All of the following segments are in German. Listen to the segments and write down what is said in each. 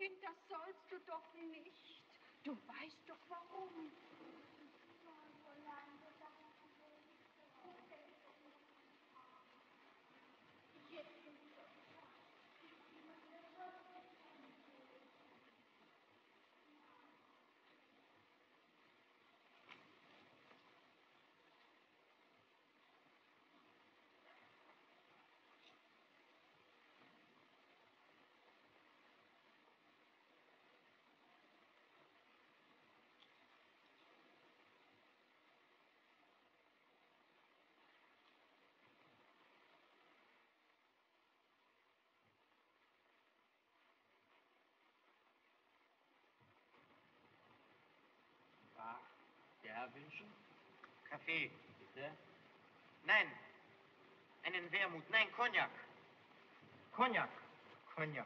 Kind, das sollst du doch nicht. Du weißt doch warum. Ja, wünschen? Kaffee. Bitte? Nein, einen Wermut. Nein, Cognac. Cognac. Cognac.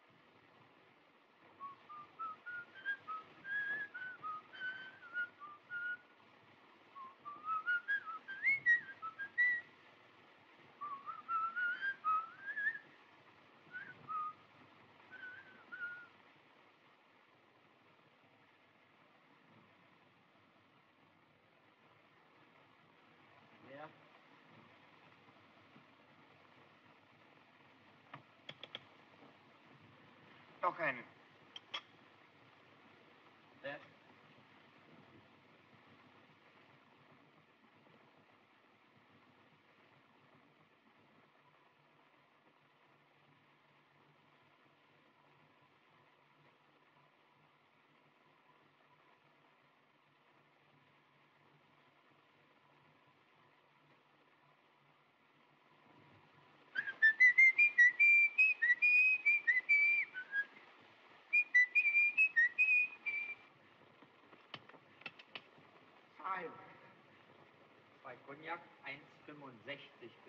Ja. Noch einen. Ja. Zahl. 2 Cognac, 1,65